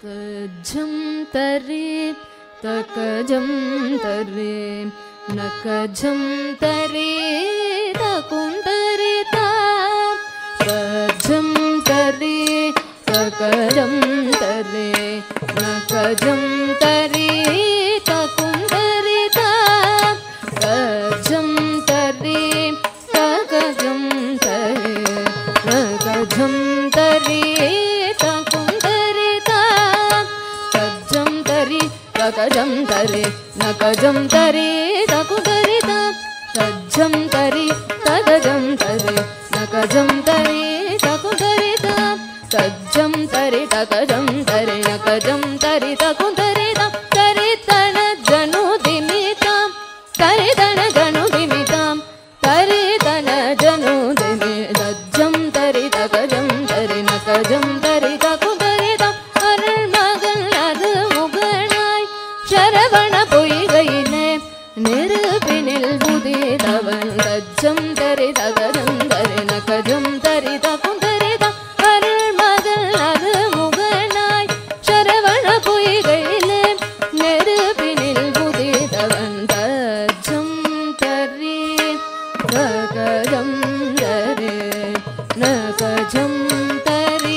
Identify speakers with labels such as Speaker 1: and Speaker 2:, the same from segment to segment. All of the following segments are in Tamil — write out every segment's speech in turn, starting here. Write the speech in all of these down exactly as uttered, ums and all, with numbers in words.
Speaker 1: तकजं तरे तकजं तरे नकजं तरे तकुंतरिता तकजं तरे तकजं तरे नकजं तरे तकुंतरिता तकजं तरे तकजं तरे नकजं तरे तकजं तरे नकजं तरे तकुंतरिता तज्जं तरे तकजं तरे नकजं तरे तकुंतरिता तज्जं तरे तकजं तरे नकजं तरे तकुंतरिता तरितन जनुदिमितां तरितन जनुदिमितां तरितन जनुदिमि तज्जं तरे तकजं तरे नकजं तरे तकुंतरिता शरवण பொய்கையிலே நெருப்பினில் புதிதவன் தஜ்ஜம் தரி தகஜம் தரி நகஜம் தரி தகுந்தரித அருள் மகள் அது முகனாய் शरवण பொய்கையிலே நெருப்பினில் புதிதவன் தஜ்ஜம் தரி தகஜம் தரி நகஜம் தரி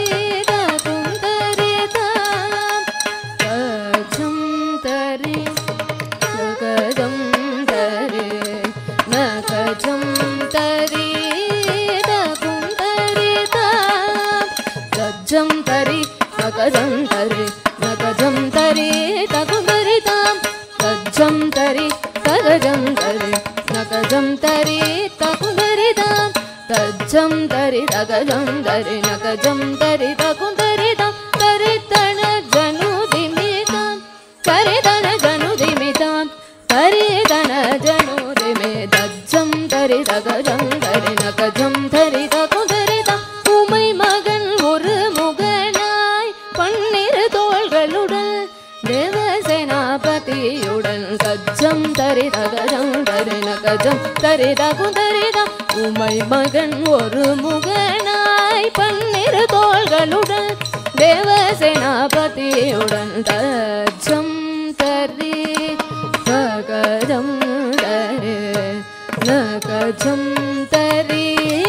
Speaker 1: तज्जं तरि तकजं तरि नकजं तरि तकुंतरिता तज्जं तरि तकजं तरि नकजं तरि तकुंतरिता तज्जं तरि तकजं तरि नकजं तरि तकुंतरिता तरितन जनुदिमितां तरितन जनुदिमितां तरितन जनुदिमि तज्जं तरि तकजं तरि नकजं तरि तकुंतरिता உமை மகன் ஒரு முகனாய் பன்னிரு தோள்களுடன் தேவசேனாபதியுடன் தஜ்ஜம் தரி தகஜம் தரி நகஜம் தரி தகுந்தரிதா உமை மகன் ஒரு முகனாய் பன்னிரு தோள்களுடன் தேவசேனாபதியுடன் தஜ்ஜம் தரி தகஜம் தரி நகஜம் தரி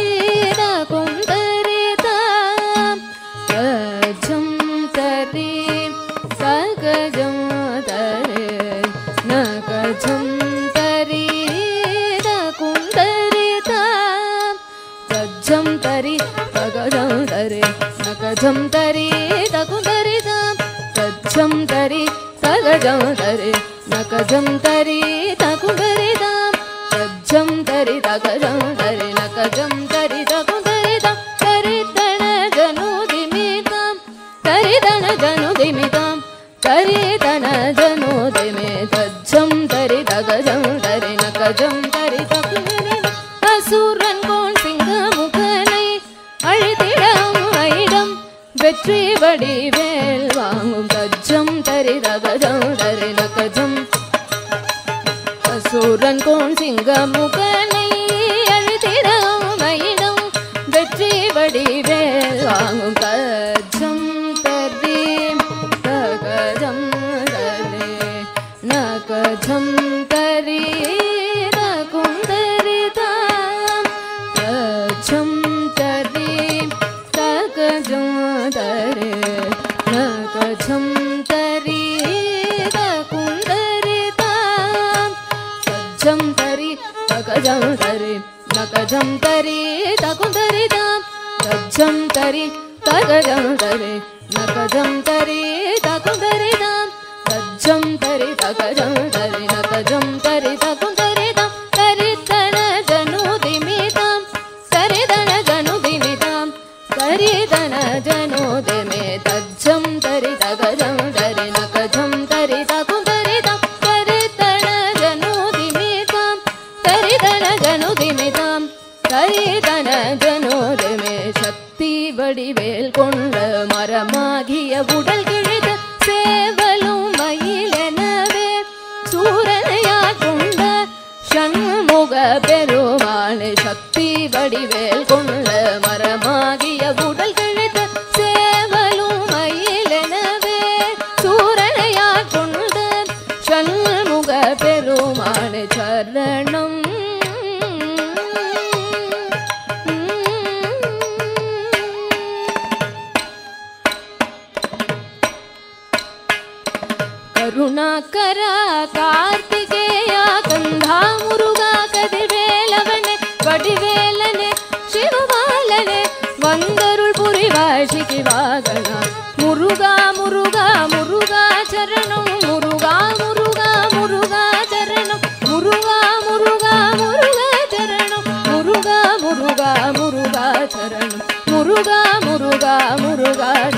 Speaker 1: तज्जं तरि तकजं तरे नकजं तरे तकुंतरिता तज्जं तरि तकजं तरे नकजं तरे तकुंतरिता तज्जं तरि तकजं तरे नकजं तरे तकुंतरिता तरितन जनुदिमितां तरितन जनुदिमितां तरितन जनुदिमि तज्जं तरि तकजं तरे नकजं तरे तकुंतरिता असुरन कोन சிங்கமுகனை அழித்திடம் ஐடம் வெற்றி வடிவேல் வாங்கும் தஜ்ஜம் தரி தகஜம் தரி நகஜம் அசுரன் கோன் சிங்கமுகனை அழித்திடம் ஐடம் வெற்றி வடிவேல் வாங்கும் தஜ்ஜம் தரி தகஜம் தரி நகஜம் தரி नकजं तरि तकुंतरिता तज्जं तरि तकजं तरि नकजं तरि तकुंतरिता तज्जं तरि तकजं तरि नकजं तरि तकुंतरिता तज्जं तरि तकजं तरि नकजं तरि तकुंतरिता तरितन जनुदिमितां तरितन जनुदिमितां तरितन जनुदिमि तज्जं तरि तकजं तरि नकजं तरि तकुंतरिता तरितन जनुदिमितां तरितन जनुदिमितां तरितन जनुदिमि சக்தி வடிவேல் கொண்ட மரமாகிய உடல் கிழித்து சேவலும் மயிலெனவே சூரனையார் கொண்ட ஷண்முக பெருமாளே சக்தி வடிவேல் கொண்ட மரமாகிய உடல் கிழித்து சேவலும் மயிலெனவே கருணாகரா கார்த்திகேயா கந்தா முருகா கதிர்வேலவனே வடிவேலனே சிவபாலனே வந்தருள் புரிவாய் சிகிவாகனா முருகா முருகா முருகா சரணம் முருகா முருகா முருகா சரணம் முருகா முருகா முருகா சரணம் முருகா முருகா முருகா சரணம் முருகா முருகா முருகா